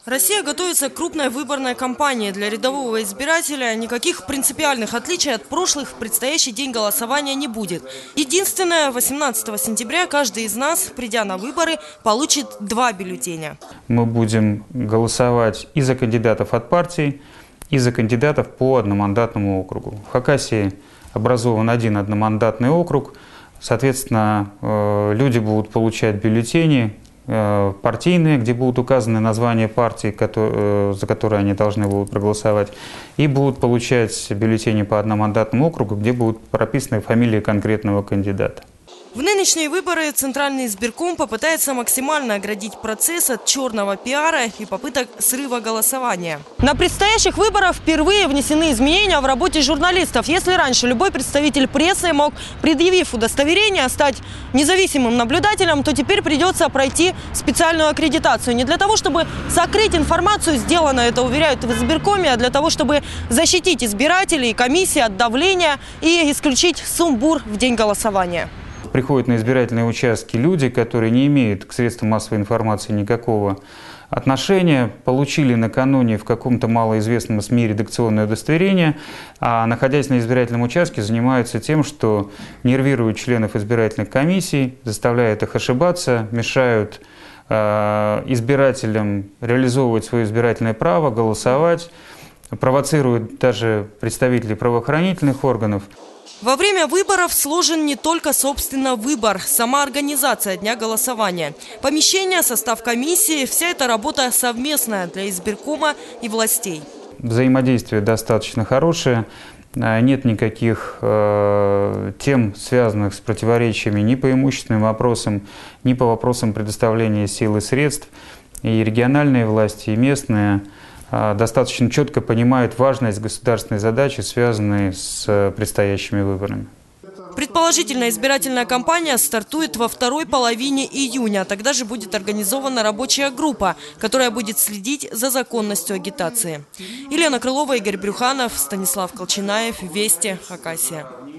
Россия готовится к крупной выборной кампании. Для рядового избирателя никаких принципиальных отличий от прошлых в предстоящий день голосования не будет. Единственное, 18 сентября каждый из нас, придя на выборы, получит 2 бюллетеня. Мы будем голосовать и за кандидатов от партий, и за кандидатов по одномандатному округу. В Хакасии образован один одномандатный округ. Соответственно, люди будут получать бюллетени партийные, где будут указаны названия партий, за которые они должны будут проголосовать, и будут получать бюллетени по одномандатному округу, где будут прописаны фамилии конкретного кандидата. В нынешние выборы Центральный избирком попытается максимально оградить процесс от черного пиара и попыток срыва голосования. На предстоящих выборах впервые внесены изменения в работе журналистов. Если раньше любой представитель прессы мог, предъявив удостоверение, стать независимым наблюдателем, то теперь придется пройти специальную аккредитацию. Не для того, чтобы сокрыть информацию, сделано это, уверяют в избиркоме, а для того, чтобы защитить избирателей и комиссии от давления и исключить сумбур в день голосования. Приходят на избирательные участки люди, которые не имеют к средствам массовой информации никакого отношения, получили накануне в каком-то малоизвестном СМИ редакционное удостоверение, а находясь на избирательном участке, занимаются тем, что нервируют членов избирательных комиссий, заставляют их ошибаться, мешают избирателям реализовывать свое избирательное право, голосовать, провоцируют даже представителей правоохранительных органов. Во время выборов сложен не только, собственно, выбор, сама организация дня голосования. Помещение, состав комиссии – вся эта работа совместная для избиркома и властей. Взаимодействие достаточно хорошее. Нет никаких тем, связанных с противоречиями ни по имущественным вопросам, ни по вопросам предоставления сил и средств. И региональные власти, и местные достаточно четко понимают важность государственной задачи, связанной с предстоящими выборами. Предположительно, избирательная кампания стартует во второй половине июня. Тогда же будет организована рабочая группа, которая будет следить за законностью агитации. Елена Крылова, Игорь Брюханов, Станислав Колчинаев, Вести, Хакасия.